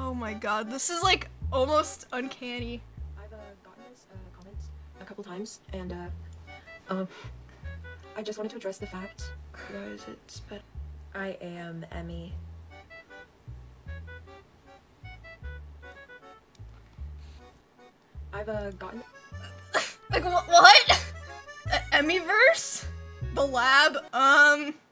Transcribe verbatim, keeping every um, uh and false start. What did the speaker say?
Oh my god, this is like almost uncanny. I've uh, gotten this uh, comment a couple times, and uh, um, I just wanted to address the fact, guys, it's but I am Emmy. I've uh, gotten Like wh what? E Emmyverse? The lab? Um.